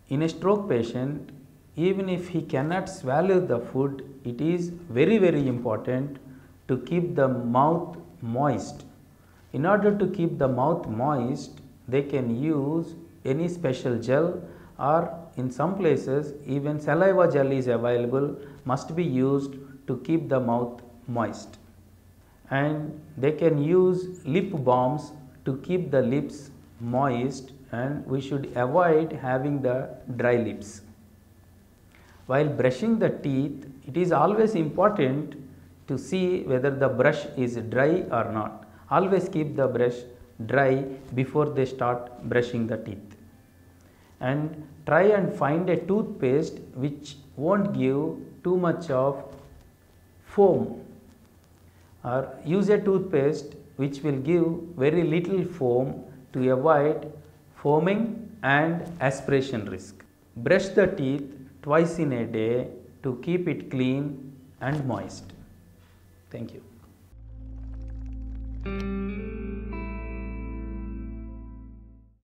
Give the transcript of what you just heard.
In a stroke patient, even if he cannot swallow the food, it is very important to keep the mouth moist. In order to keep the mouth moist, they can use any special gel, or in some places even saliva gel is available, must be used to keep the mouth moist. And they can use lip balms to keep the lips moist, and we should avoid having the dry lips. While brushing the teeth, it is always important to see whether the brush is dry or not. Always keep the brush dry before they start brushing the teeth. And try and find a toothpaste which won't give too much of foam, or use a toothpaste which will give very little foam to avoid foaming and aspiration risk. Brush the teeth twice in a day to keep it clean and moist. Thank you.